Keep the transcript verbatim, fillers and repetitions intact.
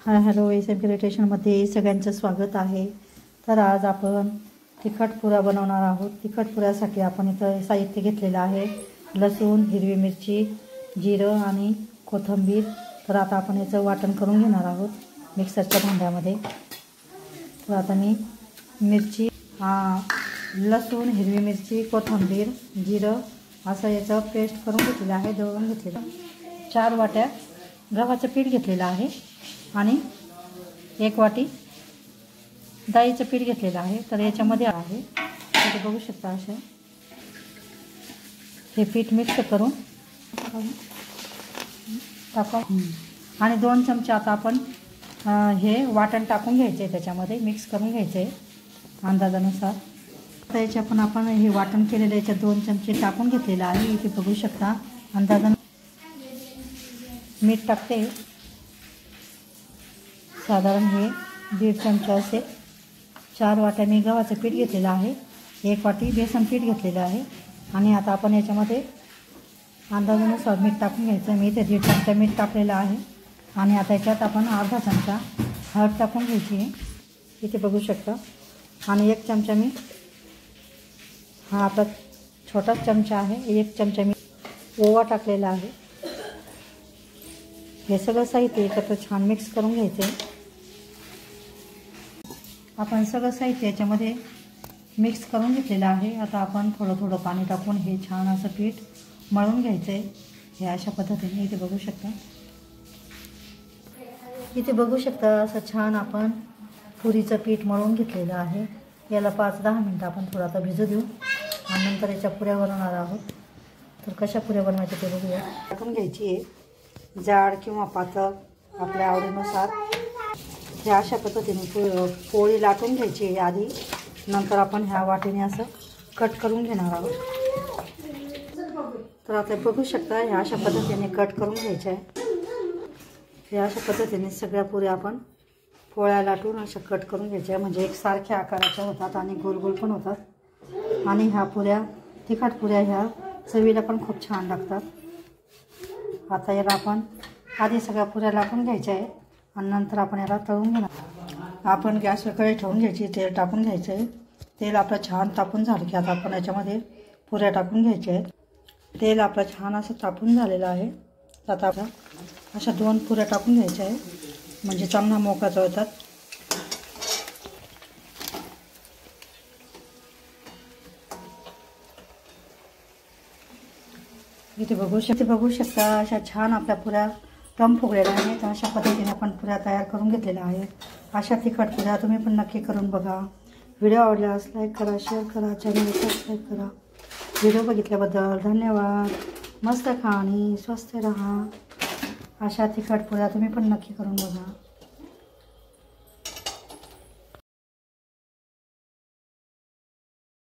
हाय hello S M क्रिएशनमध्ये सगळ्यांचं स्वागत आहे। तर आज आपण तिखट पुऱ्या बनवणार आहोत। तिखट पुऱ्यासाठी आपण इथं साहित्य घेतलेलं आहे, लसूण, हिरवी मिरची, जिरं आणि कोथिंबीर। तर आता आपण याचं वाटण करून घेणार आहोत मिक्सरच्या भांड्यामध्ये। तर आता मी मिरची, लसूण, हिरवी मिरची, कोथिंबीर, जिरं असं याचं पेस्ट करून घेतलेलं आहे, दळून घेतलेलं। चार वाट्या गव्हाचं पीठ घेतलेलं आहे आणि एक वाटी डाळीचं पीठ घेतलेलं आहे। तर याच्यामध्ये आहे तुम्ही बघू शकता असे हे पीठ मिक्स करून टाका आणि दोन चमचे आता आपण हे वाटण टाकून घ्यायचे आहे, त्याच्यामध्ये मिक्स करून घ्यायचे आहे अंदाजानुसार। तर याच्या पण आपण हे वाटण केलेलं याच्या दोन चमचे टाकून घेतलेलं आहे। इथे बघू शकता अंदाजाने मीठ टाकते, साधारण हे दीड चमचा असे। चार वाट्या मी गव्हाचं पीठ घेतलेलं आहे, एक वाटी बेसन पीठ घेतलेलं आहे आणि आता आपण याच्यामध्ये अंदाजानुसार मीठ टाकून घ्यायचं। मी इथे दीड चमचा मीठ टाकलेलं आहे आणि आता याच्यात आपण अर्धा चमचा हळद टाकून घ्यायची आहे, इथे बघू शकता। आणि एक चमचा मी हा आपला छोटा चमचा आहे, एक चमचा मी ओवा टाकलेला आहे। हे सगळं साहित्य एकत्र छान मिक्स करून घ्यायचं आहे। आपण सगळं साहित्य याच्यामध्ये मिक्स करून घेतलेलं आहे। आता आपण थोडं थोडं पाणी टाकून हे छान असं पीठ मळून घ्यायचं आहे, हे अशा पद्धतीने। इथे बघू शकता, इथे बघू शकता असं छान आपण पुरीचं पीठ मळून घेतलेलं आहे। याला पाच दहा मिनटं आपण थोडं आता भिजू देऊ आणि नंतर याच्या पुऱ्या बनवणार आहोत। तर कशा पुऱ्या बनवायच्या ते बघूया। टाकून घ्यायची आहे, जाड किंवा पातळ आपल्या आवडीनुसार। हे अशा पद्धतीने पोळी लाटून घ्यायची आहे आधी, नंतर आपण ह्या वाटीने असं कट करून घेणार आहोत। तर आता बघू शकता ह्या अशा पद्धतीने कट करून घ्यायच्या आहे। हे अशा पद्धतीने सगळ्या पुऱ्या आपण पोळ्या लाटून अशा कट करून घ्यायच्या, म्हणजे एकसारख्या आकाराच्या होतात आणि गोल गोल पण होतात। आणि ह्या पुऱ्या तिखट पुऱ्या ह्या चवीला पण खूप छान लागतात। आता याला आपण आधी सगळ्या पुऱ्या लाटून घ्यायच्या आहे आणि नंतर आपण याला तळून घेणार। आपण गॅसवर कढई ठेवून घ्यायची, तेल टाकून घ्यायचं आहे। तेल आपलं छान तापून झालं की आता आपण याच्यामध्ये पुऱ्या टाकून घ्यायच्या आहेत। तेल आपलं छान असं तापून झालेलं आहे। आता आपण अशा दोन पुऱ्या टाकून घ्यायच्या आहे, म्हणजे चांगला मोकळा तळतात। इथे बघू शकते बघू शकता अशा छान आपल्या पुऱ्या टम फुगलेल्या आहेत। अशा पद्धतीने आपण पुऱ्या तयार करून घेतलेल्या आहेत। अशा तिखट पुऱ्या तुम्ही पण नक्की करून बघा। व्हिडिओ आवडल्यास लाईक करा, शेअर करा, चॅनल सबस्क्राईब करा। व्हिडिओ बघितल्याबद्दल धन्यवाद। मस्त खा आणि स्वस्थ राहा। अशा तिखट पुऱ्या तुम्ही पण नक्की करून बघा।